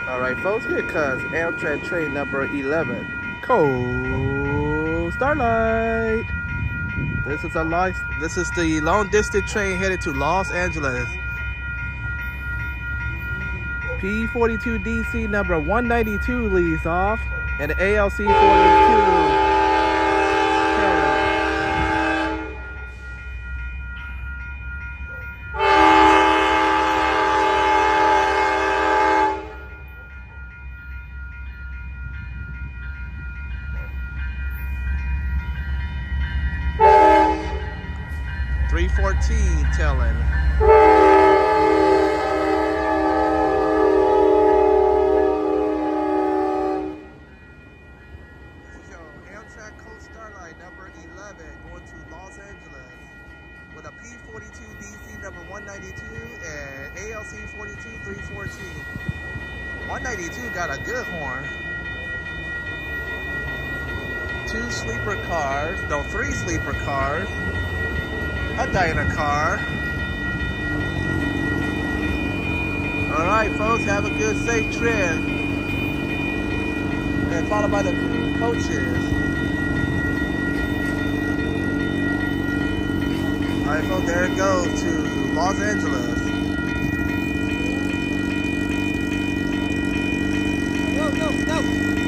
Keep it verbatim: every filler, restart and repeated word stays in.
All right, folks, here comes Amtrak train number eleven, Cold Starlight. This is a long, this is the long distance train headed to Los Angeles. P forty-two D C number one ninety-two leads off, and the A L C forty-two. three fourteen telling. This is your Amtrak Cold Starlight number eleven going to Los Angeles with a P forty-two D C number one ninety-two and A L C forty-two three fourteen. one ninety-two got a good horn. Two sleeper cars, no, three sleeper cars. A diner car. All right, folks, have a good, safe trip. And followed by the coaches. All right, folks, there it goes to Los Angeles. Go, go, go.